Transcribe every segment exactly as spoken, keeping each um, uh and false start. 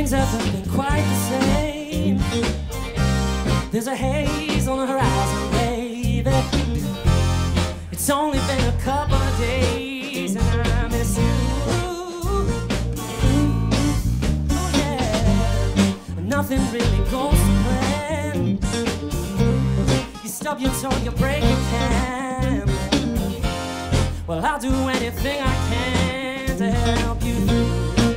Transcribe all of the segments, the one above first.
things haven't been quite the same. There's a haze on the horizon, baby. It's only been a couple of days and I miss you. Oh yeah, nothing really goes to plan. You stub your toe, you break your can. Well, I'll do anything I can to help you through.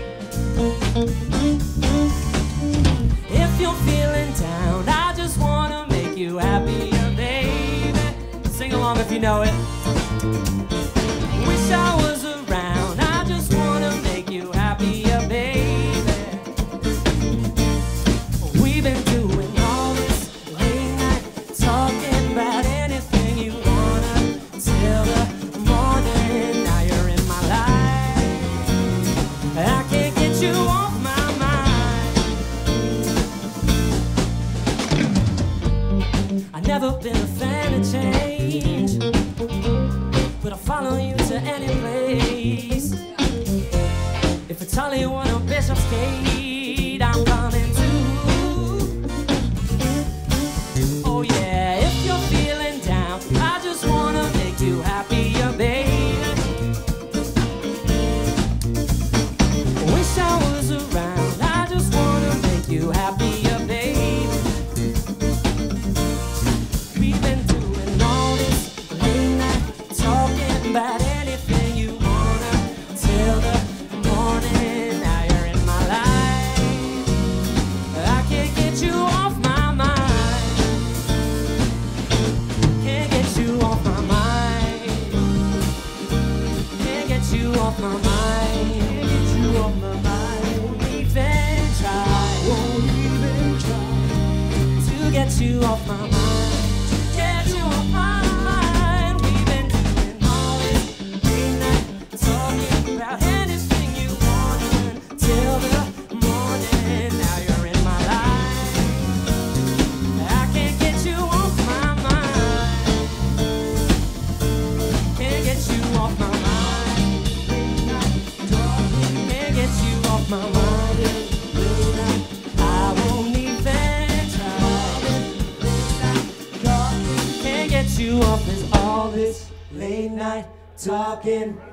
If you're feeling down, I just wanna make you happier, baby. Sing along if you know it. Wish I was around, I just wanna make you happier, baby. We've been doing all this late night, talking about anything you wanna, till the morning. Now you're in my life, I can't get you off my mind. I've never been a fan of change, but I'll follow you to any place. If it's Hollywood or Bishopsgate, I'm coming too. Oh yeah, if you're feeling down, I just wanna make you happier, baby. Wish I was around, I just wanna make you happier, baby. We've been doing all this late night, talking about anything you wanna, till the morning. Now you're in my life, I can't get you off my mind. Can't get you off my mind. Can't get you off my mind. Can't get you off my mind. Won't even try. Won't even try to get you off my mind. Get you off my mind. We've been doing all this late night, talking about anything you want till the morning. Now you're in my life, I can't get you off my mind. Can't get you off my mind. Can't get you off my mind. I won't even try. Can't get you off this all this late night talking.